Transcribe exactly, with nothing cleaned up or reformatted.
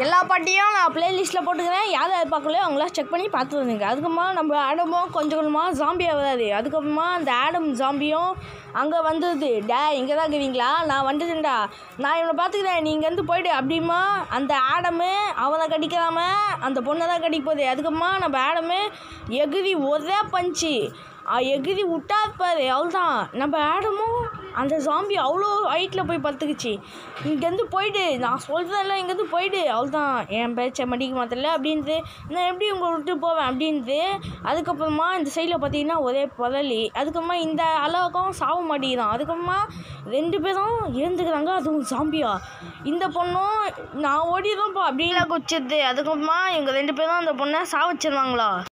எல்லா பாட்டியும் நான் ப்ளேலிஸ்ட்டில் போட்டுக்கிறேன். யார் யார் பார்க்கலையோ அவங்களாம் செக் பண்ணி பார்த்து வந்துங்க. அதுக்கப்புறமா நம்ம ஆடமும் கொஞ்சம் கொஞ்சமாக ஜாம்பியாக வராது. அதுக்கப்புறமா அந்த ஆடம் ஜாம்பியும் அங்கே வந்துடுது. டே இங்கே தான் இருக்கிறீங்களா, நான் வந்துட்டேன்டா, நான் இவனை பார்த்துக்கிறேன், நீங்கள் வந்து போய்டு அப்படிமா அந்த ஆடமு அவனை கடிக்காம அந்த பொண்ணை தான் கடிக்க போகுது. அதுக்கப்புறமா நம்ம ஆடமு எகிரி ஒரே பஞ்சு எகிரி விட்டா இருப்பார். அவ்வளோதான், நம்ம ஆடமும் அந்த ஜாம்பி அவ்வளோ ஹைட்டில் போய் பார்த்துக்குச்சு. இங்கேருந்து போய்டு, நான் சொல்கிறேன்ல, இங்கேருந்து போய்டு, அவ்வளோதான், என் பேச்சை மடிக்க மாட்டல அப்படின்ட்டு, நான் எப்படி உங்களை விட்டு போவேன் அப்படின்ட்டு. அதுக்கப்புறமா இந்த சைடில் பார்த்தீங்கன்னா ஒரே புரளி. அதுக்கப்புறமா இந்த அளவுக்கும் சாவ மாட்டேங்கிறான். அதுக்கப்புறமா ரெண்டு பேரும் இறந்துக்கிறாங்க. அதுவும் ஜாம்பியா. இந்த பொண்ணும் நான் ஓடிடுறோம்ப்பா அப்படின்னு குச்சிடுது. அதுக்கப்புறமா இவங்க ரெண்டு பேரும் அந்த பொண்ணை சாவச்சிருவாங்களா.